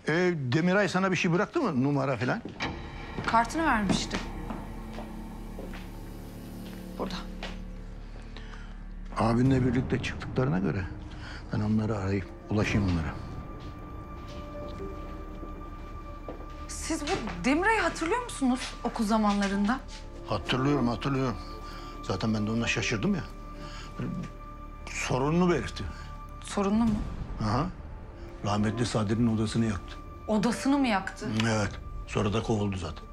Demiray sana bir şey bıraktı mı? Numara falan? Kartını vermişti. Burada. Abinle birlikte çıktıklarına göre ben onları arayıp ulaşayım onlara. Siz bu Demiray'ı hatırlıyor musunuz okul zamanlarında? Hatırlıyorum. Zaten ben de ona şaşırdım ya. Sorununu belirtti. Sorunlu mu? Aha. Rahmetli Sadri'nin odasını yaktı. Odasını mı yaktı? Evet. Sonra da kovuldu zaten.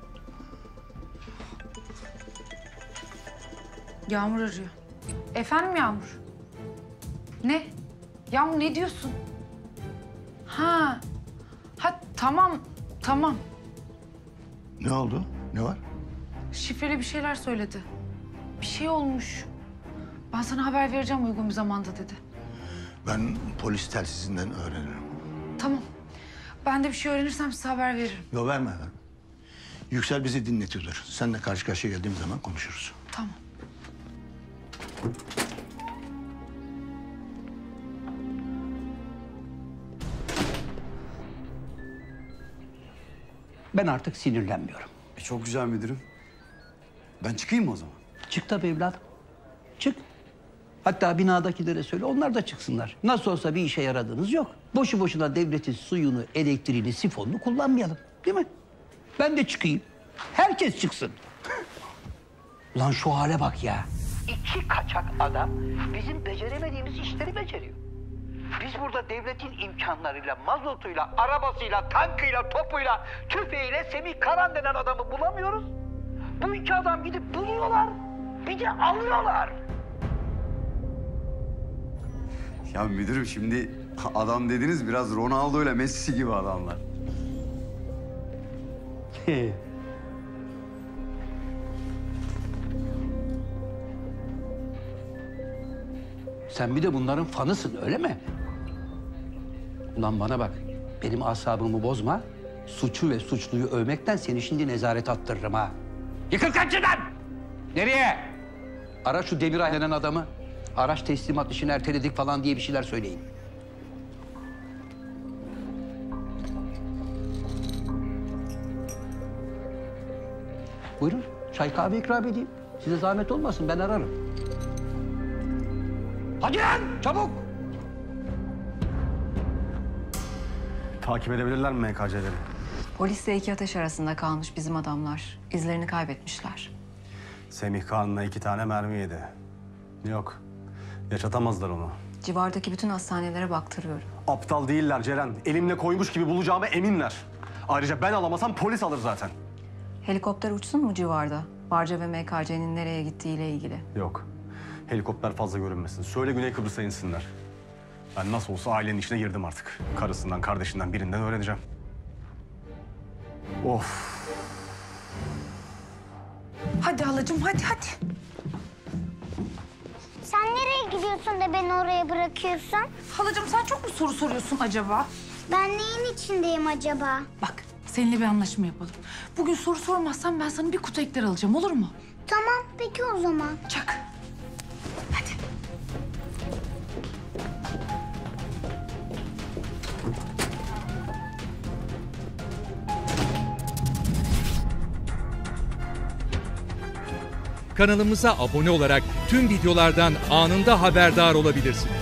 Yağmur arıyor. Efendim Yağmur? Ne? Yağmur ne diyorsun? Ha tamam. Ne oldu? Ne var? Şifreli bir şeyler söyledi. Bir şey olmuş. Ben sana haber vereceğim uygun bir zamanda dedi. Ben polis telsizinden öğrenirim. Tamam. Ben de bir şey öğrenirsem size haber veririm. Yok verme. Yüksel bizi dinletiyordur. Seninle karşı karşıya geldiğim zaman konuşuruz. Tamam. Ben artık sinirlenmiyorum. Çok güzel müdürüm. Ben çıkayım mı o zaman? Çık tabii evladım. Çık. Hatta binadakilere söyle, onlar da çıksınlar. Nasıl olsa bir işe yaradığınız yok. Boşu boşuna devletin suyunu, elektriğini, sifonunu kullanmayalım. Değil mi? Ben de çıkayım. Herkes çıksın. Lan şu hale bak ya. İki kaçak adam bizim beceremediğimiz işleri beceriyor. Biz burada devletin imkanlarıyla, mazotuyla, arabasıyla, tankıyla, topuyla, tüfeğiyle Semih Karan denen adamı bulamıyoruz. Bu iki adam gidip buluyorlar, bir de alıyorlar. Ya müdürüm şimdi adam dediniz biraz Ronaldo ile Messi gibi adamlar. Sen bir de bunların fanısın, öyle mi? Ulan bana bak, benim asabımı bozma. Suçu ve suçluyu övmekten seni şimdi nezarete attırırım ha. Yıkıl kaçıdan! Nereye? Ara şu Demiray denen adamı. Araç teslimat işini erteledik falan diye bir şeyler söyleyin. Buyurun, çay kahve ikram edeyim. Size zahmet olmasın, ben ararım. Hadi lan, çabuk! Takip edebilirler mi MKC'leri? Polisle iki ateş arasında kalmış bizim adamlar. İzlerini kaybetmişler. Semih Kağan'la 2 tane mermi yedi. Yok, yaşatamazlar onu. Civardaki bütün hastanelere baktırıyorum. Aptal değiller Ceren. Elimle koymuş gibi bulacağıma eminler. Ayrıca ben alamasam polis alır zaten. Helikopter uçsun mu civarda? Barca ve MKC'nin nereye gittiğiyle ilgili. Yok, helikopter fazla görünmesin. Söyle Güney Kıbrıs'a insinler. Ben nasıl olsa ailenin içine girdim artık. Karısından, kardeşinden birinden öğreneceğim. Of. Hadi halacığım hadi. Sen nereye gidiyorsun da beni oraya bırakıyorsun? Halacığım sen çok mu soru soruyorsun acaba? Ben neyin içindeyim acaba? Bak seninle bir anlaşma yapalım. Bugün soru sormazsan ben sana bir kutu ekler alacağım, olur mu? Tamam, peki o zaman. Çak. Hadi. Kanalımıza abone olarak tüm videolardan anında haberdar olabilirsiniz.